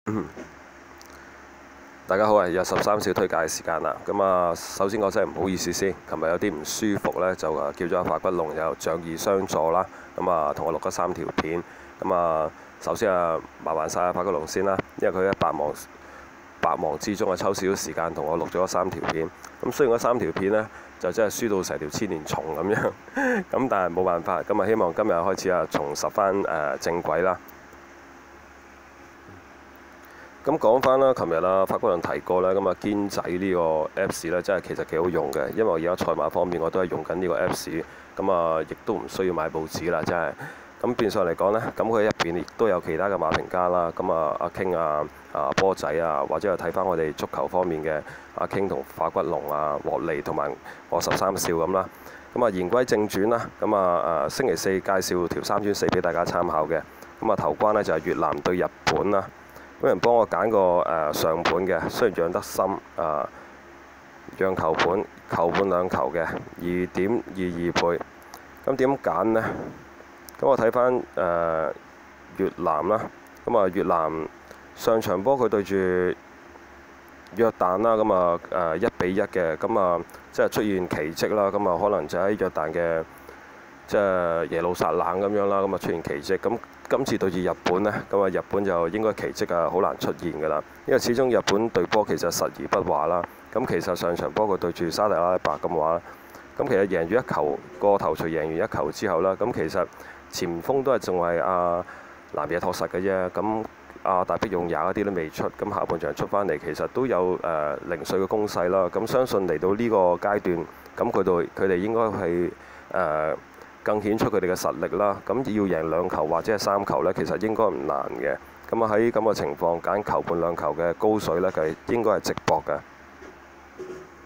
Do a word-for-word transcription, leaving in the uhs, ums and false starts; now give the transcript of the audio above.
大家好啊！有十三小推介時間啦。咁啊，首先我真係唔好意思先，琴日有啲唔舒服呢，就啊叫咗阿法骨龍有仗義相助啦。咁啊，同我錄咗三條片。咁啊，首先啊，麻煩晒阿法骨龍先啦，因為佢喺百忙百忙之中啊，抽少少時間同我錄咗三條片。咁雖然嗰三條片呢，就真係輸到成條千年蟲咁樣，咁但係冇辦法。咁啊，希望今日開始啊，重拾翻誒正軌啦。咁講翻啦，琴日啊，法國人提過啦，咁啊堅仔呢個 Apps 呢，真係其實幾好用嘅，因為我而家賽馬方面我都係用緊呢個 Apps，咁啊亦都唔需要買報紙啦，真係。咁變相嚟講呢，咁佢入邊亦都有其他嘅馬評家啦，咁啊阿 King 啊、啊波仔啊，或者係睇翻我哋足球方面嘅阿 King 同法骨龍啊、獲利同埋我十三少咁啦。咁啊言歸正傳啦，咁啊誒星期四介紹條三轉四俾大家參考嘅，咁啊頭關呢，就係越南對日本啦。有人幫我揀個誒上盤嘅，雖然讓得深啊，讓球盤球盤兩球嘅二點二二倍。咁點揀呢？咁我睇翻誒越南啦，咁啊越南上場波佢對住約旦啦，咁啊誒一比一嘅，咁啊即係出現奇蹟啦，咁啊可能就喺約旦嘅即係耶路撒冷咁樣啦，咁啊出現奇蹟咁。今次對住日本呢，咁啊日本就應該奇蹟啊好難出現㗎啦，因為始終日本隊波其實實而不華啦。咁其實上場波佢對住沙特阿拉伯咁話，咁其實贏住一球個頭槌贏完一球之後啦，咁其實前鋒都係仲係阿南野拓實嘅啫。咁阿大迫勇也嗰啲都未出，咁下半場出翻嚟其實都有誒、呃、零碎嘅攻勢啦。咁相信嚟到呢個階段，咁佢哋佢哋應該係誒。呃更顯出佢哋嘅實力啦，咁要贏兩球或者係三球呢，其實應該唔難嘅。咁啊喺咁嘅情況揀球半兩球嘅高水呢，佢應該係直博嘅。